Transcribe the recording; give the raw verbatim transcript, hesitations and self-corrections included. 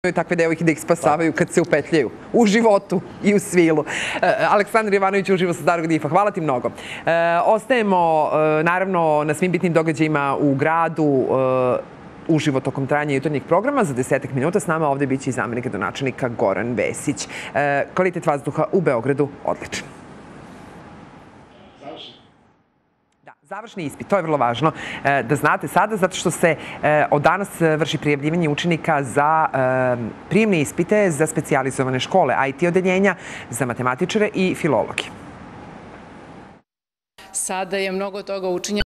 takve devojke da ih spasavaju kad se upetljaju u životu i u svilu. Aleksandar Jovanović, uživo sa Starog Difa. Hvala ti mnogo. Ostajemo, naravno, na svim bitnim događajima u gradu uživo tokom trajanja jutarnjeg programa. Za desetak minuta s nama ovde biće i zamenik gradonačelnika Goran Vesić. Kvalitet vazduha u Beogradu odličan. Završni ispit, to je vrlo važno da znate sada, zato što se od danas vrši prijavljivanje učenika za prijemne ispite za specijalizovane škole, I T odeljenja, za matematičare i filologe. Sada je mnogo toga učinjeno.